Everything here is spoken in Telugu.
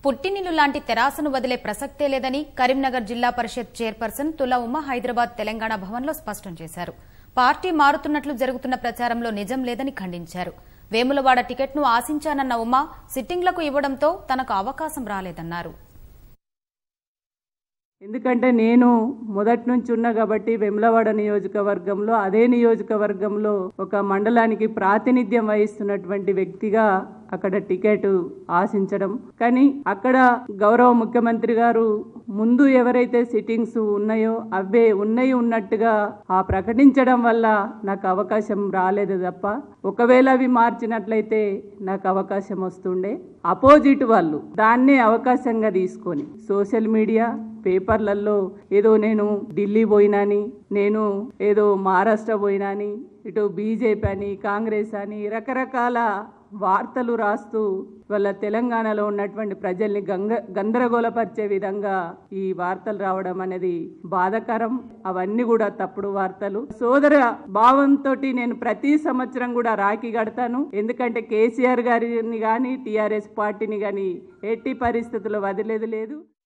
పుట్టినిల్లు లాంటి తెరాసను వదిలే ప్రసక్తే లేదని కరీంనగర్ జిల్లా పరిషత్ చైర్పర్సన్ తుల ఉమ హైదరాబాద్ తెలంగాణ భవన్లో స్పష్టం చేశారు. పార్టీ మారుతున్నట్లు జరుగుతున్న ప్రచారంలో నిజం లేదని ఖండించారు. వేములవాడ టికెట్ను ఆశించానన్న ఉమ సిట్టింగ్లకు ఇవ్వడంతో తనకు అవకాశం రాలేదన్నారు. ఎందుకంటే నేను మొదటి నుంచి ఉన్నా కాబట్టి వేములవాడ నియోజకవర్గంలో అదే నియోజకవర్గంలో ఒక మండలానికి ప్రాతినిధ్యం వహిస్తున్నటువంటి వ్యక్తిగా అక్కడ టికెట్ ఆశించడం, కానీ అక్కడ గౌరవ ముఖ్యమంత్రి గారు ముందు ఎవరైతే సిట్టింగ్స్ ఉన్నాయో అవే ఉన్నట్టుగా ప్రకటించడం వల్ల నాకు అవకాశం రాలేదు తప్ప, ఒకవేళ అవి మార్చినట్లయితే నాకు అవకాశం వస్తుండే. అపోజిట్ వాళ్ళు దాన్నే అవకాశంగా తీసుకొని సోషల్ మీడియా పేపర్లలో ఏదో నేను ఢిల్లీ పోయినాని, నేను ఏదో మహారాష్ట్ర పోయినాని, ఇటు బీజేపీ అని కాంగ్రెస్ అని రకరకాల వార్తలు రాస్తూ వాళ్ళ తెలంగాణలో ఉన్నటువంటి ప్రజల్ని గందరగోళపరిచే విధంగా ఈ వార్తలు రావడం అనేది బాధాకరం. అవన్నీ కూడా తప్పుడు వార్తలు. సోదర భావంతో నేను ప్రతి సంవత్సరం కూడా రాఖీ కడతాను. ఎందుకంటే కేసీఆర్ గారిని కానీ టీఆర్ఎస్ పార్టీని కానీ ఎట్టి పరిస్థితుల్లో వదిలేది లేదు.